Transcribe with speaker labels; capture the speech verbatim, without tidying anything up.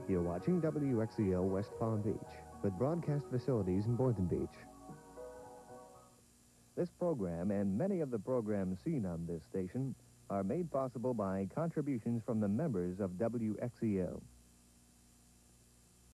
Speaker 1: You're watching W X E L West Palm Beach, with broadcast facilities in Boynton Beach. This program and many of the programs seen on this station are made possible by contributions from the members of W X E L.